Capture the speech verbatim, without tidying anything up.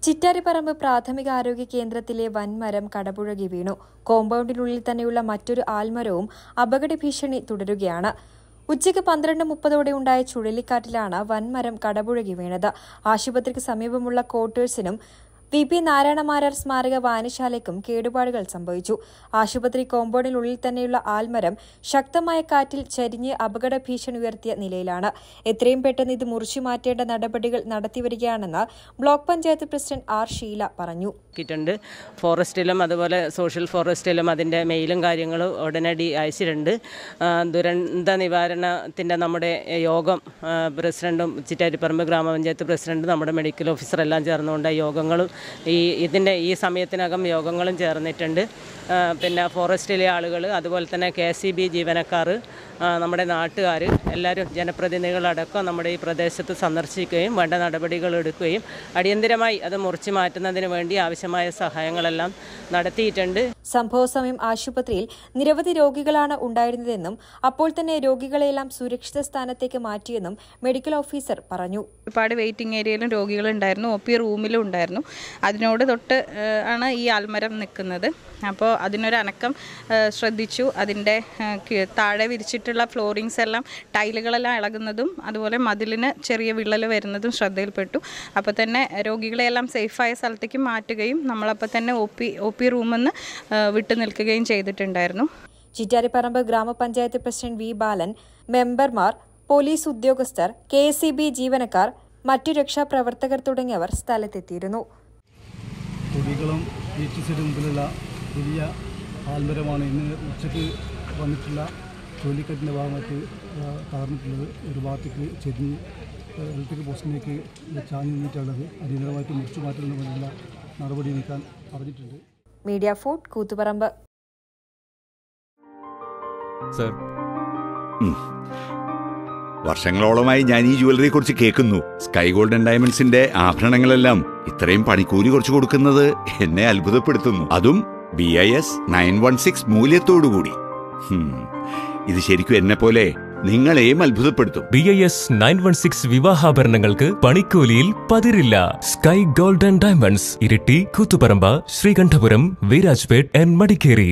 ചിറ്റാരിപ്പറമ്പ് പ്രാഥമിക ആരോഗ്യ കേന്ദ്രത്തിലെ വൻമരം കടപുഴകി വീണു. കോമ്പൗണ്ടിനുള്ളിൽ തന്നെയുള്ള മറ്റൊരു ആൽമരവും അപകട ഭീഷണി തുടരുകയാണ്. ഉച്ചയ്ക്ക് പന്ത്രണ്ട് മുപ്പതോടെ ഉണ്ടായ ചുഴലിക്കാറ്റിലാണ് വൻമരം കടപുഴകി വീണത്. ആശുപത്രിക്ക് സമീപമുള്ള ക്വാർട്ടേഴ്സിനും വി പി നാരായണമാരാർ സ്മാരക വായനശാലയ്ക്കും കേടുപാടുകൾ സംഭവിച്ചു. ആശുപത്രി കോമ്പൗണ്ടിനുള്ളിൽ തന്നെയുള്ള ആൽമരം ശക്തമായ കാറ്റിൽ ചരിഞ്ഞ് അപകട ഭീഷണി ഉയർത്തിയ നിലയിലാണ്. എത്രയും പെട്ടെന്ന് ഇത് മുറിച്ചു മാറ്റേണ്ട നടപടികൾ നടത്തിവരികയാണെന്ന് block panchayat president R Sheela പറഞ്ഞു. ഫോറസ്റ്റിലും അതുപോലെ സോഷ്യൽ ഫോറസ്റ്റിലും അതിൻ്റെ മെയിലും കാര്യങ്ങളും ഉടനടി അയച്ചിട്ടുണ്ട്. ദുരന്ത നിവാരണത്തിൻ്റെ നമ്മുടെ യോഗം പ്രസിഡന്റും ചിറ്റാരിപ്പറമ്പ് ഗ്രാമപഞ്ചായത്ത് പ്രസിഡന്റും നമ്മുടെ മെഡിക്കൽ ഓഫീസറെല്ലാം ചേർന്നുകൊണ്ട് യോഗങ്ങളും ഈ ഇതിൻ്റെ ഈ സമയത്തിനകം യോഗങ്ങളും ചേർന്നിട്ടുണ്ട്. പിന്നെ ഫോറസ്റ്റിലെ ആളുകൾ, അതുപോലെ തന്നെ കെ എസ് ഇ ബി ജീവനക്കാർ, നമ്മുടെ നാട്ടുകാർ എല്ലാവരും ജനപ്രതിനിധികളടക്കം നമ്മുടെ ഈ പ്രദേശത്ത് സന്ദർശിക്കുകയും വേണ്ട നടപടികൾ എടുക്കുകയും അടിയന്തരമായി അത് മുറിച്ചു മാറ്റുന്നതിന് വേണ്ടി ആവശ്യമായ സഹായങ്ങളെല്ലാം നടത്തിയിട്ടുണ്ട്. സംഭവ സമയം ആശുപത്രിയിൽ നിരവധി രോഗികളാണ് ഉണ്ടായിരുന്നതെന്നും അപ്പോൾ തന്നെ രോഗികളെല്ലാം സുരക്ഷിത സ്ഥാനത്തേക്ക് മാറ്റിയെന്നും മെഡിക്കൽ ഓഫീസർ പറഞ്ഞു. ഒരുപാട് വെയിറ്റിംഗ് ഏരിയയിലും രോഗികളുണ്ടായിരുന്നു, ഒ പി റൂമിലും ഉണ്ടായിരുന്നു. അതിനോട് തൊട്ട് ആണ് ഈ ആൽമരം നിൽക്കുന്നത്. അപ്പോൾ അതിനൊരു അനക്കം ശ്രദ്ധിച്ചു. അതിൻ്റെ താഴെ വിരിച്ചിട്ടുള്ള ഫ്ലോറിങ്സ് എല്ലാം ടൈലുകളെല്ലാം ഇളകുന്നതും അതുപോലെ മതിലിന് ചെറിയ വിള്ളൽ വരുന്നതും ശ്രദ്ധയിൽപ്പെട്ടു. അപ്പോൾ തന്നെ രോഗികളെല്ലാം സേഫായ സ്ഥലത്തേക്ക് മാറ്റുകയും നമ്മളപ്പോൾ തന്നെ ഒ പി ഒ പി റൂമിൽ നിന്ന് വിട്ടു നിൽക്കുകയും ചെയ്തിട്ടുണ്ടായിരുന്നു. ചിറ്റാരിപ്പറമ്പ് ഗ്രാമപഞ്ചായത്ത് പ്രസിഡന്റ് വി ബാലൻ, മെമ്പർമാർ, പോലീസ് ഉദ്യോഗസ്ഥർ, കെ എസ് ഇ ബി ജീവനക്കാർ, മറ്റു രക്ഷാപ്രവർത്തകർ തുടങ്ങിയവർ സ്ഥലത്തെത്തിയിരുന്നു. വലിയ ആൽമരമാണ് ഇന്ന് ഉച്ചയ്ക്ക് വന്നിട്ടുള്ള ചുഴലിക്കാറ്റിൻ്റെ ഭാഗമായിട്ട് തകർന്നിട്ടുള്ളത്. ഒരു ഭാഗത്തേക്ക് ചെരിഞ്ഞ് ഇലക്ട്രിക് പോസ്റ്റിലേക്ക് ചാഞ്ഞു നിന്നിട്ടുള്ളത് അടിയന്തരമായിട്ട് മുറിച്ചു മാറ്റുന്നതിനുള്ള നടപടി നീക്കാൻ പറഞ്ഞിട്ടുണ്ട്. Media fort, Koothuparamba. വർഷങ്ങളോളമായി ഞാൻ ഈ ജ്വല്ലറിയെ കുറിച്ച് കേൾക്കുന്നു. സ്കൈ ഗോൾഡൻ ഡയമണ്ട്സിന്റെ ആഭരണങ്ങളെല്ലാം ഇത്രയും പണിക്കൂലി കുറച്ച് കൊടുക്കുന്നത് എന്നെ അത്ഭുതപ്പെടുത്തുന്നു. അതും B I S nine one six മൂല്യത്തോടുകൂടി. ഇത് ശരിക്കും എന്നെ പോലെ നിങ്ങളെയും അത്ഭുതപ്പെടുത്തും. B I S nine one six വിവാഹാഭരണങ്ങൾക്ക് പണിക്കൂലിയിൽ പതിരില്ല. Sky golden diamonds, Iritty, Koothuparamba, Sreekandapuram, Virajpet and Madikeri.